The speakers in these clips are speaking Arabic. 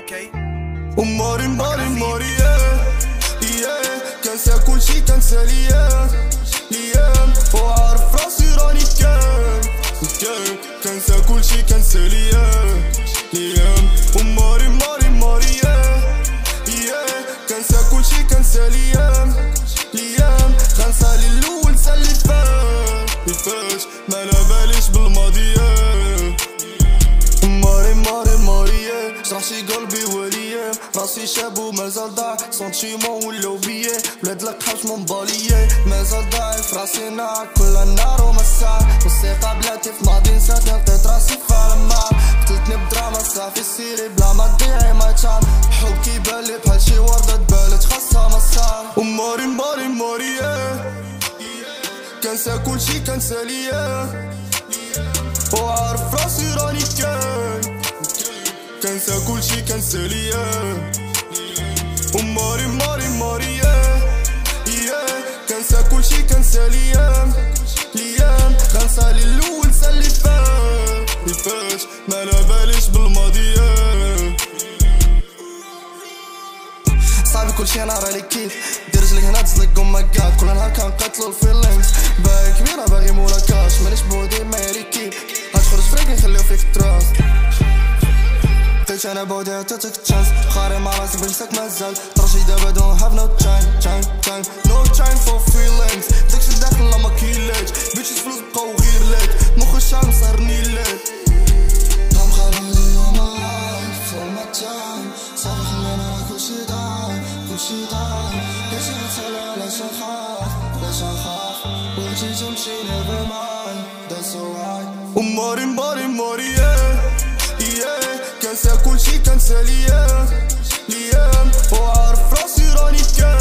وماري ماري ماري كنسى كلشي كنسى ليام وعارف راسي راني كنسى كلشي كنسى ليام وماري ماري ماري كنسى كلشي كنسى ليام غنسى لي الاول سالي فاش ما نباليش بالماضي ماري ماري ماري جرحتي قلبي وليا راسي شاب ومازال ضاع سونتيمون ولاو بيا ولاد القحاش منبالية مازال ضايع فراسي نار كل نار ومساع والثقة بلاتي في ماضي نساتني لقيت راسي في الماء قتلتني بدراما صافي سيري بلا ما تضيعي ما تشعر حب كيبالي بحال شي وردة تبالت خاصها مسار وماري ماري ماري كنسى كلشي كنسى ليام وعارف راسي راني كنسى كلشي كنسى ليام وماري ماري ماري كنسى كلشي كنسى ليام غنسى لي الاول سالي فاش ما نباليش بالماضي صعب كلشي انا راني كيف دير رجلك هنا تزلق مكات كل نهار كنقتلو الفيلينغز باغي كبيرة باغي مولا كاش مانيش بودي ما يريكيب هتخرج فريق نخليو فيك تراس قلت انا بودي عطيتك تشانس خاري مع راسي بنساك مازال ترجي دابا don't have no time for feelings داكشي داخل لا ماكيلاج بيتش فلوس بقاو غير ليك مخ الشعب مسهرني ليك طعم خبالي يوماي for my time صافي خلينا راه كلشي ضاع كلشي نتسالى علاش نخاف بغيتي تمشي never mind that's alright وماري ماري ماري كنسى كلشي كنسى ليام وعارف راسي راني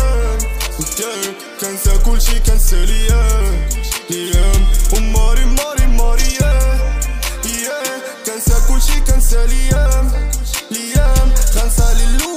كنسى كلشي كنسى ليام وماري ماري ماري كنسى كلشي كنسى ليام غنسى لي